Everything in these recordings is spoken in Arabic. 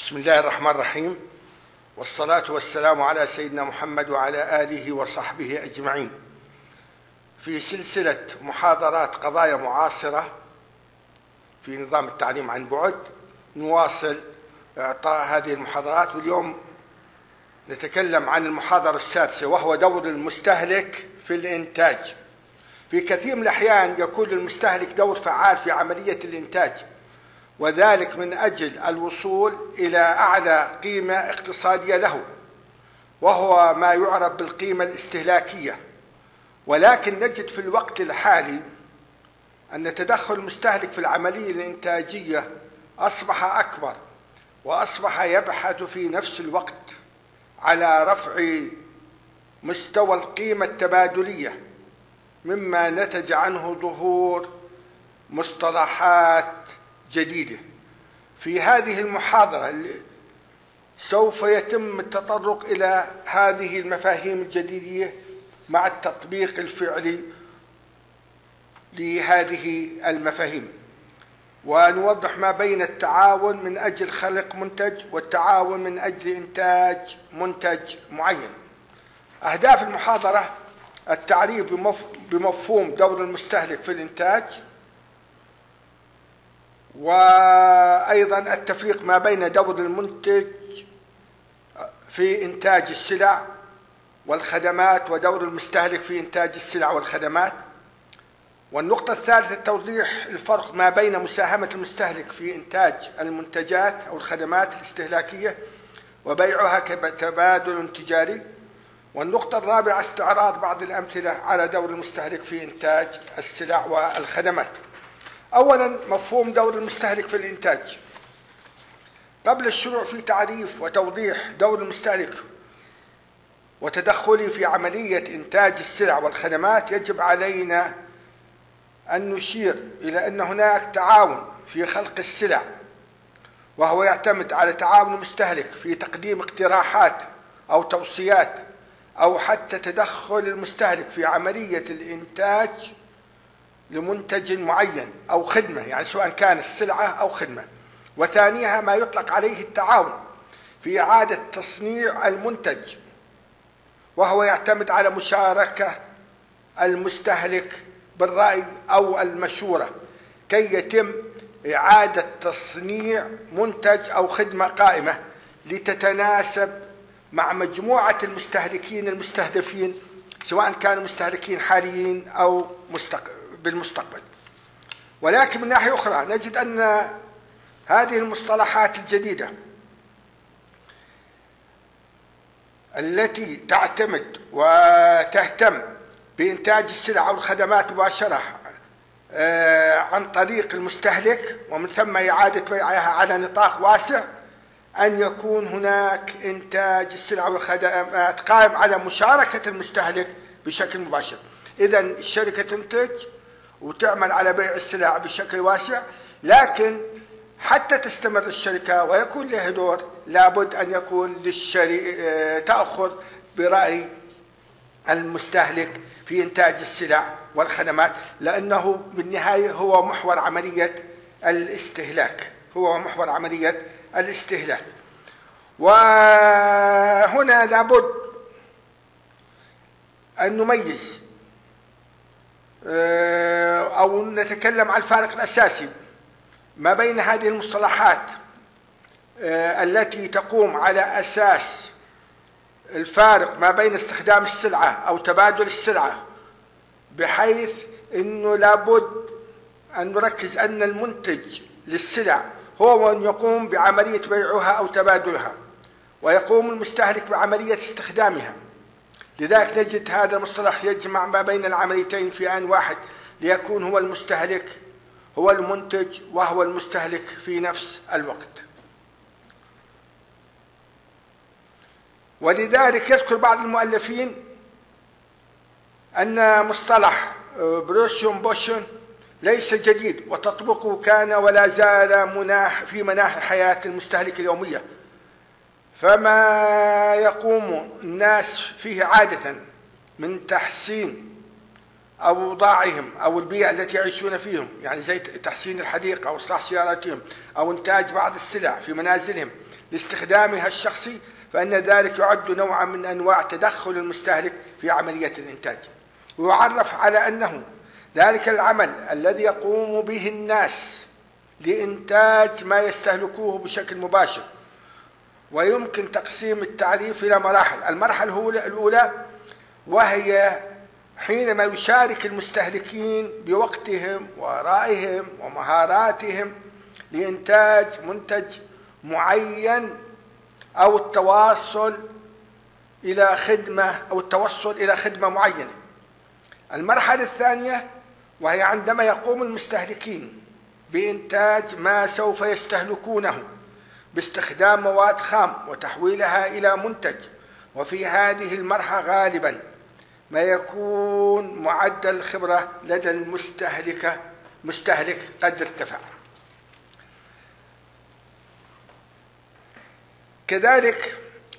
بسم الله الرحمن الرحيم، والصلاة والسلام على سيدنا محمد وعلى آله وصحبه أجمعين. في سلسلة محاضرات قضايا معاصرة في نظام التعليم عن بعد، نواصل إعطاء هذه المحاضرات، واليوم نتكلم عن المحاضرة السادسة، وهو دور المستهلك في الإنتاج. في كثير من الأحيان يكون للمستهلك دور فعال في عملية الإنتاج، وذلك من أجل الوصول إلى أعلى قيمة اقتصادية له، وهو ما يعرف بالقيمة الاستهلاكية. ولكن نجد في الوقت الحالي أن تدخل المستهلك في العملية الإنتاجية أصبح أكبر، وأصبح يبحث في نفس الوقت على رفع مستوى القيمة التبادلية، مما نتج عنه ظهور مصطلحات جديدة. في هذه المحاضرة سوف يتم التطرق إلى هذه المفاهيم الجديدة مع التطبيق الفعلي لهذه المفاهيم، ونوضح ما بين التعاون من أجل خلق منتج والتعاون من أجل إنتاج منتج معين. أهداف المحاضرة: التعريف بمفهوم دور المستهلك في الإنتاج، وأيضا التفريق ما بين دور المنتج في إنتاج السلع والخدمات ودور المستهلك في إنتاج السلع والخدمات. والنقطة الثالثة: توضيح الفرق ما بين مساهمة المستهلك في إنتاج المنتجات أو الخدمات الاستهلاكية وبيعها كتبادل تجاري. والنقطة الرابعة: استعراض بعض الأمثلة على دور المستهلك في إنتاج السلع والخدمات. أولا، مفهوم دور المستهلك في الإنتاج. قبل الشروع في تعريف وتوضيح دور المستهلك وتدخله في عملية إنتاج السلع والخدمات، يجب علينا أن نشير إلى أن هناك تعاون في خلق السلع، وهو يعتمد على تعاون المستهلك في تقديم اقتراحات أو توصيات، أو حتى تدخل المستهلك في عملية الإنتاج لمنتج معين أو خدمة، يعني سواء كان السلعة أو خدمة. وثانيها ما يطلق عليه التعاون في إعادة تصنيع المنتج، وهو يعتمد على مشاركة المستهلك بالرأي أو المشورة كي يتم إعادة تصنيع منتج أو خدمة قائمة لتتناسب مع مجموعة المستهلكين المستهدفين، سواء كانوا مستهلكين حاليين أو بالمستقبل. ولكن من ناحية أخرى نجد أن هذه المصطلحات الجديدة التي تعتمد وتهتم بإنتاج السلع أو الخدمات مباشرة عن طريق المستهلك، ومن ثم إعادة بيعها على نطاق واسع، أن يكون هناك إنتاج السلع والخدمات قائم على مشاركة المستهلك بشكل مباشر. إذن الشركة تنتج وتعمل على بيع السلع بشكل واسع، لكن حتى تستمر الشركة ويكون لها دور، لابد أن يكون تأخذ برأي المستهلك في إنتاج السلع والخدمات، لأنه بالنهاية هو محور عملية الاستهلاك، وهنا لابد أن نميز أو نتكلم عن الفارق الأساسي ما بين هذه المصطلحات التي تقوم على أساس الفارق ما بين استخدام السلعة أو تبادل السلعة، بحيث أنه لابد أن نركز أن المنتج للسلع هو من يقوم بعملية بيعها أو تبادلها، ويقوم المستهلك بعملية استخدامها. لذلك نجد هذا المصطلح يجمع ما بين العمليتين في آن واحد، ليكون هو المستهلك هو المنتج وهو المستهلك في نفس الوقت. ولذلك يذكر بعض المؤلفين أن مصطلح بروشن بوشن ليس جديد، وتطبيقه كان ولا زال في مناحي حياة المستهلك اليومية، فما يقوم الناس فيه عادة من تحسين أوضاعهم أو البيئة التي يعيشون فيهم، يعني زي تحسين الحديقة أو إصلاح سياراتهم أو إنتاج بعض السلع في منازلهم لاستخدامها الشخصي، فإن ذلك يعد نوعا من أنواع تدخل المستهلك في عملية الإنتاج. ويعرف على أنه ذلك العمل الذي يقوم به الناس لإنتاج ما يستهلكوه بشكل مباشر. ويمكن تقسيم التعريف إلى مراحل. المرحلة الأولى وهي حينما يشارك المستهلكين بوقتهم وآرائهم ومهاراتهم لإنتاج منتج معين أو التوصل إلى خدمة معينة. المرحلة الثانية وهي عندما يقوم المستهلكين بإنتاج ما سوف يستهلكونه باستخدام مواد خام وتحويلها إلى منتج. وفي هذه المرحلة غالبا ما يكون معدل الخبرة لدى المستهلك قد ارتفع. كذلك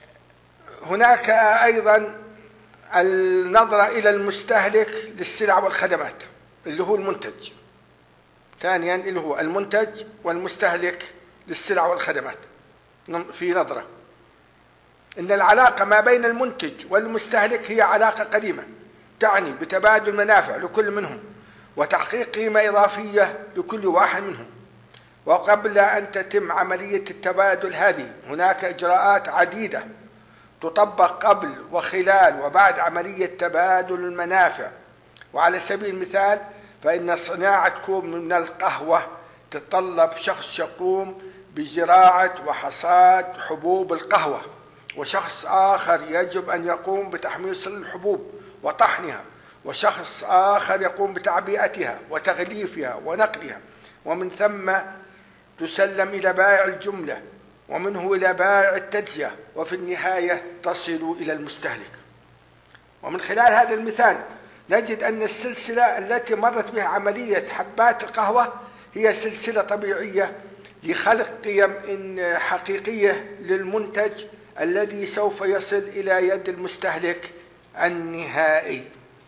هناك أيضا النظرة إلى المستهلك للسلع والخدمات اللي هو المنتج. ثانيا اللي هو المنتج والمستهلك للسلع والخدمات في نظرة إن العلاقة ما بين المنتج والمستهلك هي علاقة قديمة تعني بتبادل منافع لكل منهم وتحقيق قيمة إضافية لكل واحد منهم. وقبل أن تتم عملية التبادل هذه هناك إجراءات عديدة تطبق قبل وخلال وبعد عملية تبادل المنافع. وعلى سبيل المثال فإن صناعة كوب من القهوة تتطلب شخص يقوم بزراعة وحصاد حبوب القهوة، وشخص آخر يجب أن يقوم بتحميص الحبوب وطحنها، وشخص آخر يقوم بتعبئتها وتغليفها ونقلها، ومن ثم تسلم إلى بائع الجملة ومنه إلى بائع التجزئة، وفي النهاية تصل إلى المستهلك. ومن خلال هذا المثال نجد أن السلسلة التي مرت بها عملية حبات القهوة هي سلسلة طبيعية لخلق قيم حقيقية للمنتج الذي سوف يصل إلى يد المستهلك النهائي.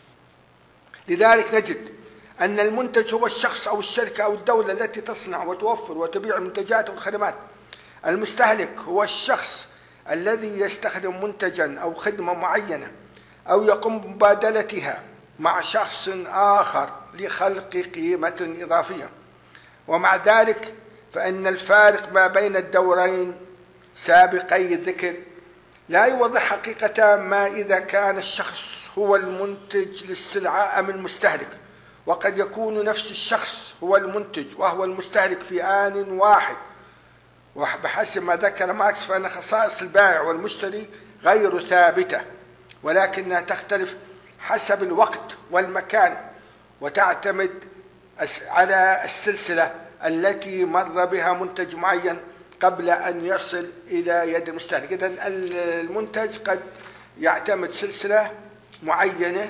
لذلك نجد أن المنتج هو الشخص أو الشركة أو الدولة التي تصنع وتوفر وتبيع المنتجات والخدمات. المستهلك هو الشخص الذي يستخدم منتجا أو خدمة معينة أو يقوم بمبادلتها مع شخص آخر لخلق قيمة إضافية. ومع ذلك فإن الفارق ما بين الدورين سابقي الذكر لا يوضح حقيقة ما إذا كان الشخص هو المنتج للسلعة أم المستهلك، وقد يكون نفس الشخص هو المنتج وهو المستهلك في آن واحد. وبحسب ما ذكر ماركس فإن خصائص البائع والمشتري غير ثابتة، ولكنها تختلف حسب الوقت والمكان وتعتمد على السلسلة التي مر بها منتج معين قبل أن يصل إلى يد المستهلك. إذن المنتج قد يعتمد سلسلة معينة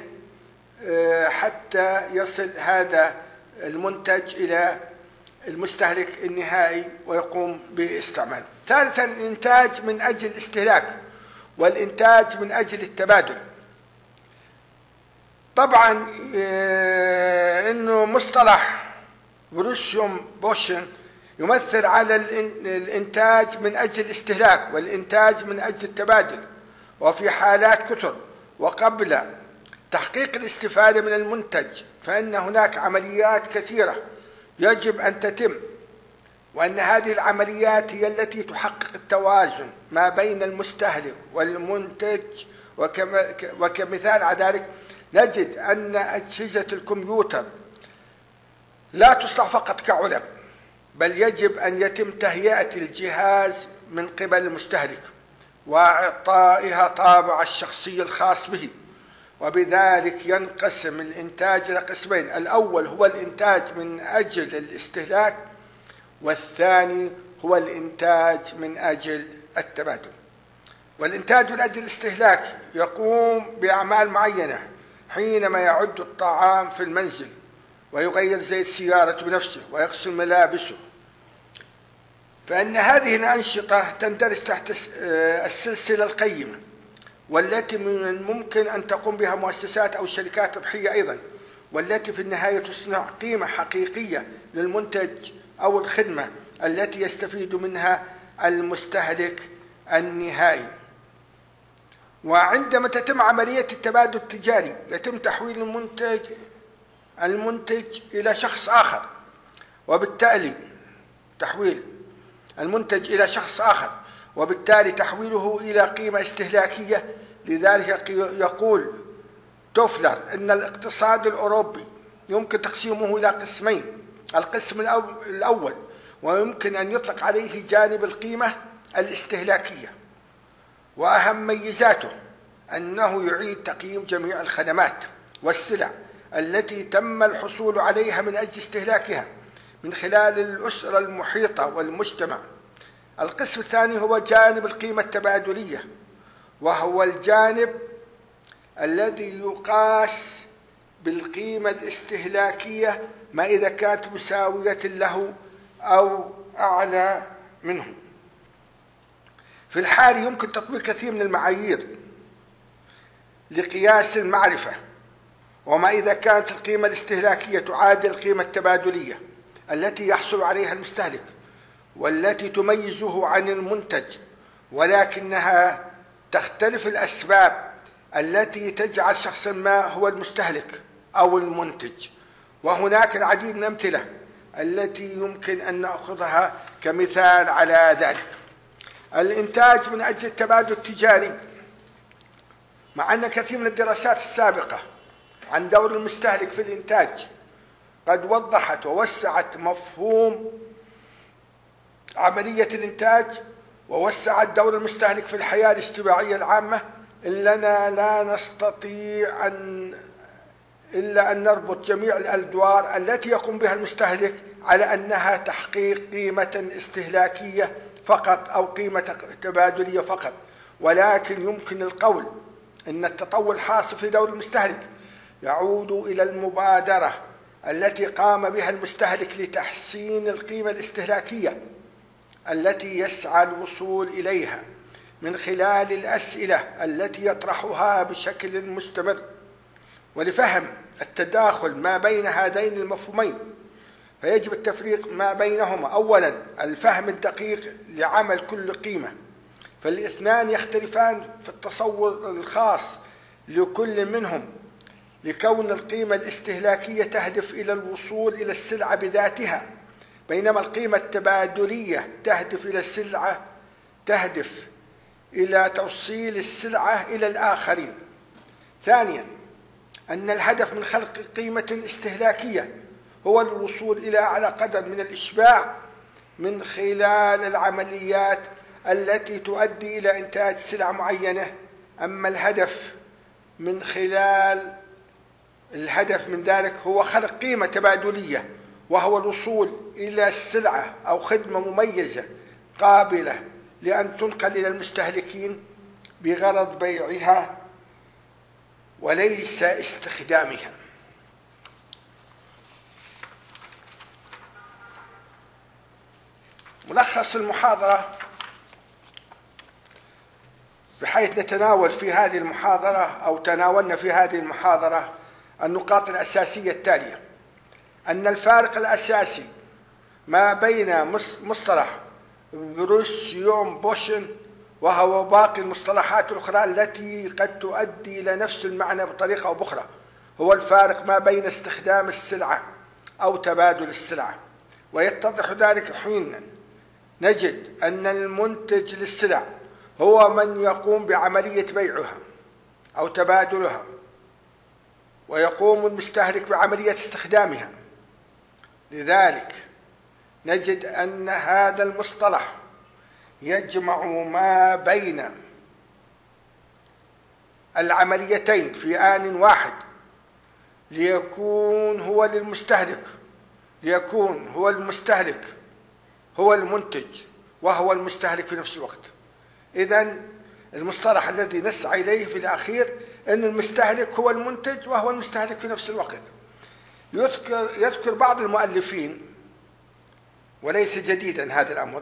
حتى يصل هذا المنتج إلى المستهلك النهائي ويقوم باستعماله. ثالثا الإنتاج من أجل الاستهلاك والإنتاج من أجل التبادل. طبعا إنه مصطلح بروسيوم بوشن يمثل على الإنتاج من أجل الاستهلاك والإنتاج من أجل التبادل، وفي حالات كثر وقبل تحقيق الاستفادة من المنتج فإن هناك عمليات كثيرة يجب أن تتم، وأن هذه العمليات هي التي تحقق التوازن ما بين المستهلك والمنتج. وكمثال على ذلك نجد أن أجهزة الكمبيوتر لا تصنع فقط كعلب، بل يجب أن يتم تهيئة الجهاز من قبل المستهلك وإعطائها طابع الشخصي الخاص به. وبذلك ينقسم الإنتاج إلى قسمين: الأول هو الإنتاج من أجل الاستهلاك، والثاني هو الإنتاج من أجل التبادل. والإنتاج من أجل الاستهلاك يقوم بأعمال معينة حينما يعد الطعام في المنزل ويغير زيت سيارته بنفسه ويغسل ملابسه، فإن هذه الأنشطة تندرج تحت السلسلة القيمة، والتي من الممكن أن تقوم بها مؤسسات أو شركات ربحية أيضا، والتي في النهاية تصنع قيمة حقيقية للمنتج أو الخدمة التي يستفيد منها المستهلك النهائي. وعندما تتم عملية التبادل التجاري يتم تحويل المنتج إلى شخص آخر، وبالتالي تحويله إلى قيمة استهلاكية. لذلك يقول توفلر إن الاقتصاد الأوروبي يمكن تقسيمه إلى قسمين. القسم الأول ويمكن أن يطلق عليه جانب القيمة الاستهلاكية، وأهم ميزاته أنه يعيد تقييم جميع الخدمات والسلع التي تم الحصول عليها من أجل استهلاكها من خلال الأسرة المحيطة والمجتمع. القسم الثاني هو جانب القيمة التبادلية، وهو الجانب الذي يقاس بالقيمة الاستهلاكية ما إذا كانت مساوية له أو أعلى منه. في الحال يمكن تطبيق كثير من المعايير لقياس المعرفة، وما إذا كانت القيمة الاستهلاكية تعادل القيمة التبادلية التي يحصل عليها المستهلك والتي تميزه عن المنتج، ولكنها تختلف الأسباب التي تجعل شخصا ما هو المستهلك أو المنتج. وهناك العديد من الأمثلة التي يمكن أن نأخذها كمثال على ذلك. الإنتاج من أجل التبادل التجاري، مع أن كثير من الدراسات السابقة عن دور المستهلك في الإنتاج قد وضحت ووسعت مفهوم عملية الإنتاج ووسعت دور المستهلك في الحياة الاجتماعية العامة، إننا لا نستطيع إلا أن نربط جميع الأدوار التي يقوم بها المستهلك على أنها تحقيق قيمة استهلاكية فقط أو قيمة تبادلية فقط. ولكن يمكن القول أن التطور الحاصل في دور المستهلك يعود إلى المبادرة التي قام بها المستهلك لتحسين القيمة الاستهلاكية التي يسعى الوصول إليها من خلال الأسئلة التي يطرحها بشكل مستمر. ولفهم التداخل ما بين هذين المفهومين فيجب التفريق ما بينهما. أولا، الفهم الدقيق لعمل كل قيمة، فالاثنان يختلفان في التصور الخاص لكل منهم، لكون القيمة الاستهلاكية تهدف إلى الوصول إلى السلعة بذاتها، بينما القيمة التبادلية تهدف إلى توصيل السلعة إلى الآخرين. ثانيا، أن الهدف من خلق قيمة استهلاكية هو الوصول إلى أعلى قدر من الإشباع من خلال العمليات التي تؤدي إلى إنتاج سلعة معينة. أما الهدف من ذلك هو خلق قيمة تبادلية، وهو الوصول إلى السلعة أو خدمة مميزة قابلة لأن تنقل إلى المستهلكين بغرض بيعها وليس استخدامها. ملخص المحاضرة، بحيث نتناول في هذه المحاضرة أو تناولنا في هذه المحاضرة النقاط الأساسية التالية: أن الفارق الأساسي ما بين مصطلح بروسيوم بوشن وهو باقي المصطلحات الأخرى التي قد تؤدي إلى نفس المعنى بطريقة أو بأخرى هو الفارق ما بين استخدام السلعة أو تبادل السلعة. ويتضح ذلك حين نجد أن المنتج للسلع هو من يقوم بعملية بيعها أو تبادلها، ويقوم المستهلك بعملية استخدامها. لذلك نجد أن هذا المصطلح يجمع ما بين العمليتين في آن واحد ليكون هو المستهلك هو المنتج وهو المستهلك في نفس الوقت. إذن المصطلح الذي نسعى إليه في الأخير أن المستهلك هو المنتج وهو المستهلك في نفس الوقت. يذكر بعض المؤلفين، وليس جديدا هذا الأمر،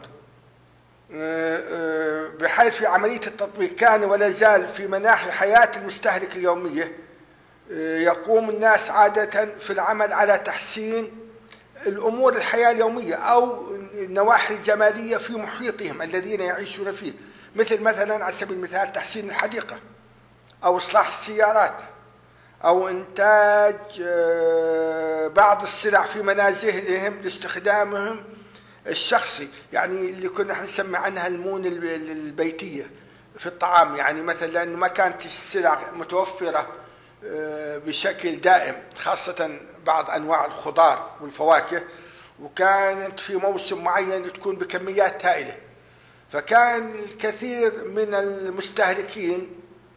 بحيث في عملية التطبيق كان ولا زال في مناحي حياة المستهلك اليومية يقوم الناس عادة في العمل على تحسين الأمور الحياة اليومية أو النواحي الجمالية في محيطهم الذين يعيشون فيه، مثلا على سبيل المثال تحسين الحديقة أو إصلاح السيارات أو إنتاج بعض السلع في منازلهم لاستخدامهم الشخصي، يعني اللي كنا نسمي عنها المون البيتية في الطعام، يعني مثلا لأنه ما كانت السلع متوفرة بشكل دائم، خاصة بعض أنواع الخضار والفواكه، وكانت في موسم معين تكون بكميات هائلة، فكان الكثير من المستهلكين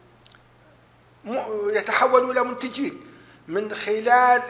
يتحولوا إلى منتجين من خلال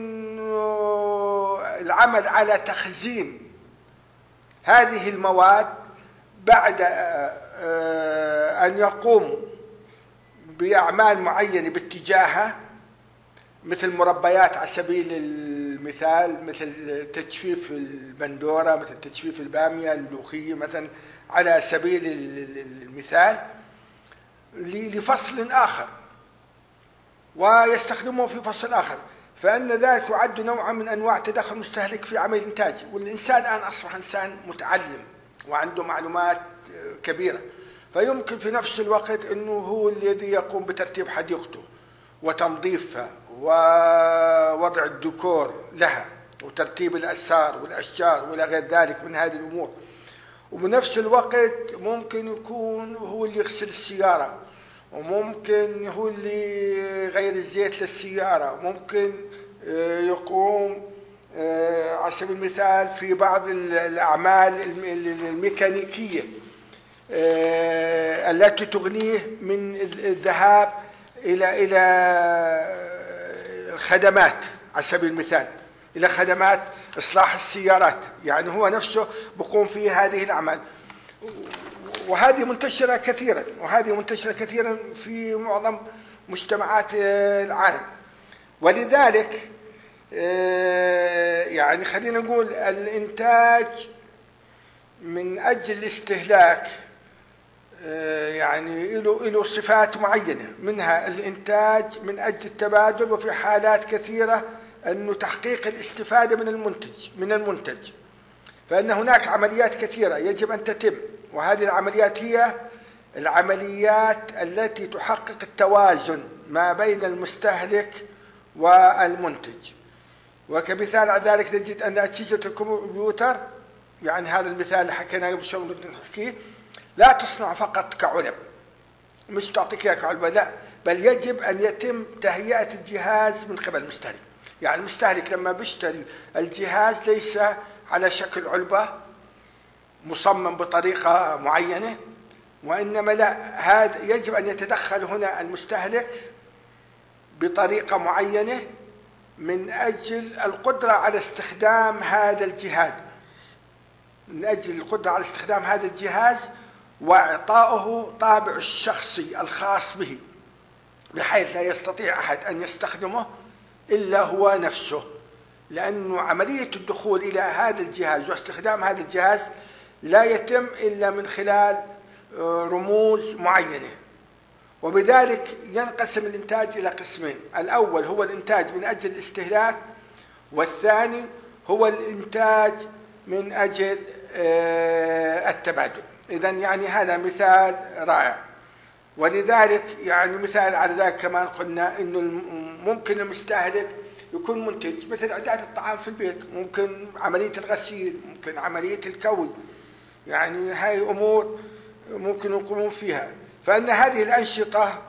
إنه العمل على تخزين هذه المواد بعد أن يقوموا بأعمال معينة باتجاهها، مثل مربيات على سبيل المثال، مثل تجفيف البندورة، مثل تجفيف البامية الملوخية مثلا على سبيل المثال، لفصل آخر ويستخدمه في فصل آخر، فإن ذلك يعد نوعا من أنواع تدخل المستهلك في عمل الإنتاج. والإنسان الآن أصبح إنسان متعلم وعنده معلومات كبيرة، فيمكن في نفس الوقت أنه هو الذي يقوم بترتيب حديقته وتنظيفها ووضع الديكور لها وترتيب الأسار والأشجار وإلى غير ذلك من هذه الأمور، وبنفس الوقت ممكن يكون هو اللي يغسل السيارة، وممكن هو اللي يغير الزيت للسيارة، ممكن يقوم على سبيل المثال في بعض الأعمال الميكانيكية التي تغنيه من الذهاب إلى الخدمات، على سبيل المثال إلى خدمات إصلاح السيارات، يعني هو نفسه بقوم في هذه الأعمال، وهذه منتشرة كثيرا في معظم مجتمعات العالم. ولذلك يعني خلينا نقول الإنتاج من أجل الاستهلاك يعني له صفات معينة، منها الإنتاج من أجل التبادل، وفي حالات كثيرة أنه تحقيق الاستفادة من المنتج، فإن هناك عمليات كثيرة يجب أن تتم، وهذه العمليات هي العمليات التي تحقق التوازن ما بين المستهلك والمنتج. وكمثال على ذلك نجد أن أجهزة الكمبيوتر، يعني هذا المثال اللي حكيناه قبل شوي نحكيه، لا تصنع فقط كعلب، مش تعطيك اياه كعلبة، لا، بل يجب أن يتم تهيئة الجهاز من قبل المستهلك. يعني المستهلك لما بيشتري الجهاز ليس على شكل علبة مصمم بطريقة معينة، وإنما لا، هذا يجب أن يتدخل هنا المستهلك بطريقة معينة من أجل القدرة على استخدام هذا الجهاز، وإعطائه طابع الشخصي الخاص به، بحيث لا يستطيع أحد أن يستخدمه إلا هو نفسه، لأنه عملية الدخول إلى هذا الجهاز واستخدام هذا الجهاز لا يتم إلا من خلال رموز معينة. وبذلك ينقسم الإنتاج إلى قسمين، الأول هو الإنتاج من أجل الاستهلاك، والثاني هو الإنتاج من أجل التبادل. إذن يعني هذا مثال رائع. ولذلك يعني مثال على ذلك كمان قلنا إنه ممكن المستهلك يكون منتج، مثل إعداد الطعام في البيت، ممكن عملية الغسيل، ممكن عملية الكوي، يعني هاي أمور ممكن يقومون فيها. فإن هذه الأنشطة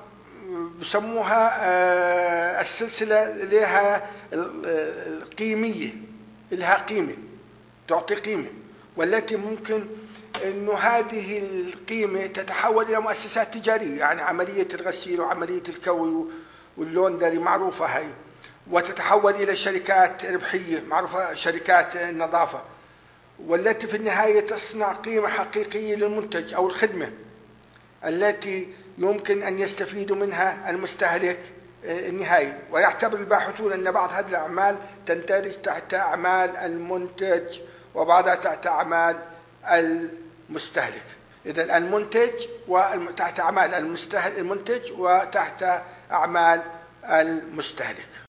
بسموها السلسلة لها القيمية، لها قيمة، تعطي قيمة، والتي ممكن إنه هذه القيمة تتحول إلى مؤسسات تجارية، يعني عملية الغسيل وعملية الكوي واللوندري معروفة هاي، وتتحول إلى شركات ربحية معروفة، شركات النظافة، والتي في النهاية تصنع قيمة حقيقية للمنتج أو الخدمة التي يمكن أن يستفيد منها المستهلك النهائي. ويعتبر الباحثون أن بعض هذه الأعمال تندرج تحت أعمال المنتج وبعضها تحت أعمال المستهلك. إذن المنتج وتحت أعمال المنتج وتحت أعمال المستهلك.